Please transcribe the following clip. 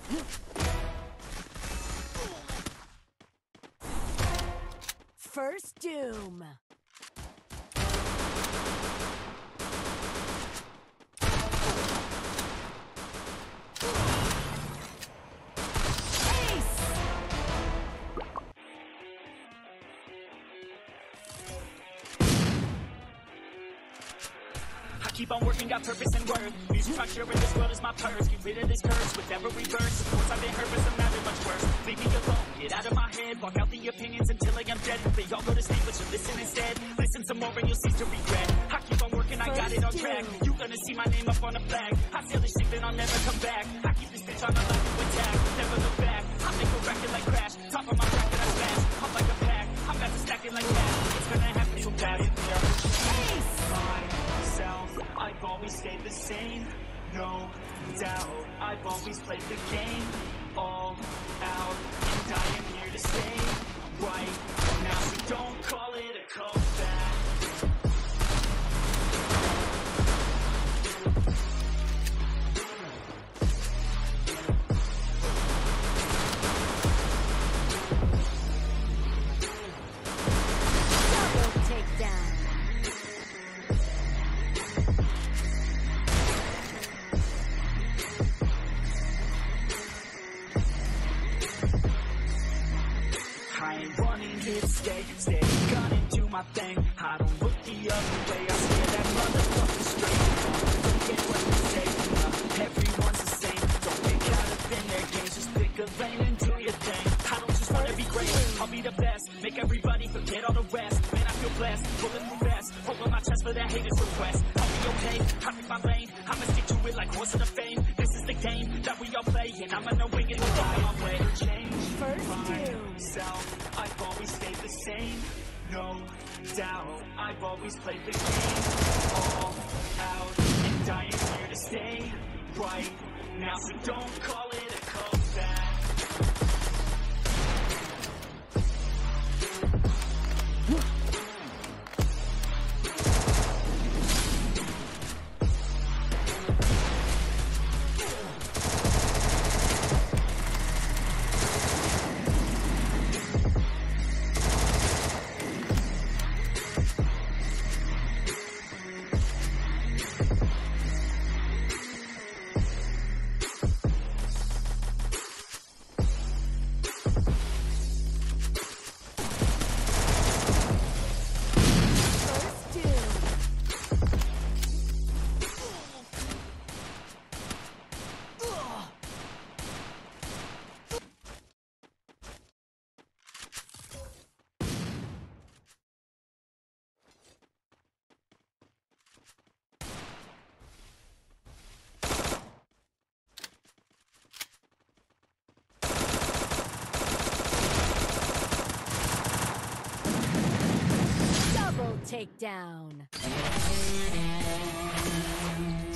First doom. Keep on working, got purpose and worth. Music my cure in this world is my purse. Get rid of this curse with every verse. Of course I've been hurt, but some have been much worse. Leave me alone, get out of my head. Walk out the opinions until I am dead. They all go to sleep, but you listen instead. Listen some more and you'll cease to regret. I keep on working, I got it on track. You gonna see my name up on a flag. I feel this shit, then I'll never come back. I keep this bitch on a life to attack. Never look back, I make a record like Crash. Top of my bracket, I smash. Pop like a pack, I'm about to stack it like that. It's gonna happen so fast. I've always stayed the same, no doubt. I've always played the game all out, and I am here to stay right now. So don't call it a comeback. Double takedown. Stay gunning to my thing. I don't look the other way. I steer that motherfucker straight. Don't get what they say. Everyone's the same. Don't get caught up in their games. Just pick a lane and do your thing. I don't just wanna be great. I'll be the best. Make everybody forget all the rest. Man, I feel blessed. Pulling through best. Hold on my chest for that haters request. I'll be okay. I pick my lane. I'ma stick to it like horse of the fame. This is the game that we all play, and I'm gonna win it the right way. Change myself. I've always stayed the same, no doubt. I've always played the game all out, and I am here to stay right now. So don't call it a comeback. Takedown.